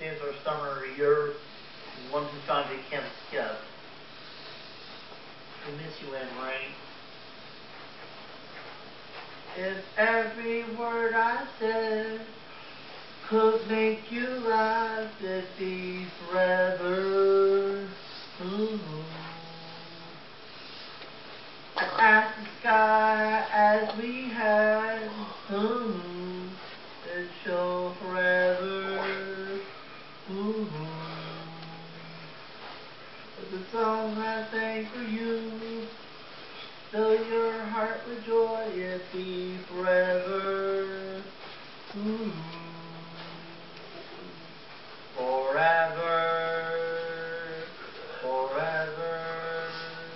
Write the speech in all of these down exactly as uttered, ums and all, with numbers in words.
is our summer year. One who found they can't skip. We miss you, Anne Marie. If every word I said could make you laugh, it'd be forever. Ooh. I'd ask the sky as we had, ooh, it'd show forever. Ooh. But the song I sang for you, fill your heart with joy, it'd be forever. Ooh. Forever. Forever.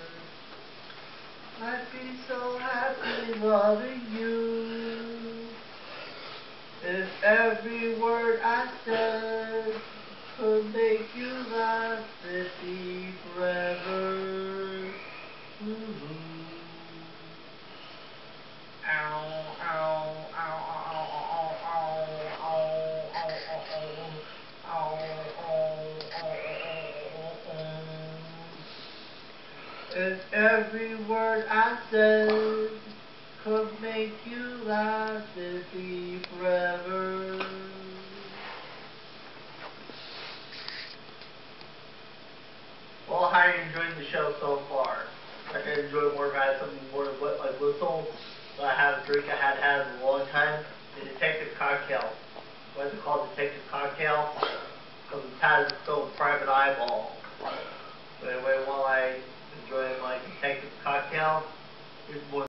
I'd be so happy loving you if every word I said could make you laugh, it'd be forever. Ooh. Ow, ow, ow, ow, ow, ow, ow, ow, ow, ow, ow, ow. If every word I said could make you laugh, it'd be forever. Well, how are you enjoying the show so far? I can enjoy more if I had something more what like whistle. So I have a drink I hadn't had in a long time. The Detective Cocktail. Why is it called Detective Cocktail? Because it has its own private eyeball. But anyway, while I enjoy my Detective Cocktail, here's more.